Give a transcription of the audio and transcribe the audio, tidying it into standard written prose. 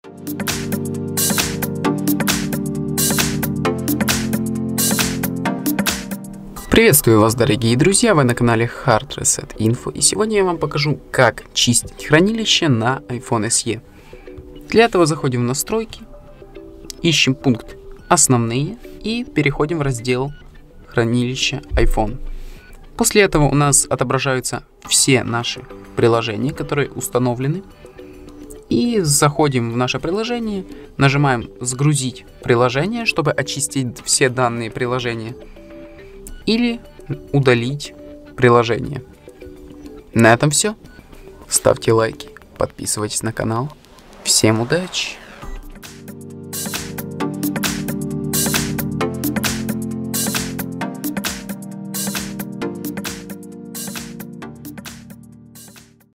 Приветствую вас, дорогие друзья, вы на канале Hard Reset Info, и сегодня я вам покажу, как чистить хранилище на iPhone SE. Для этого заходим в настройки, ищем пункт «Основные» и переходим в раздел «Хранилище iPhone». После этого у нас отображаются все наши приложения, которые установлены. И заходим в наше приложение, нажимаем «Сгрузить приложение», чтобы очистить все данные приложения, или удалить приложение. На этом все. Ставьте лайки, подписывайтесь на канал. Всем удачи!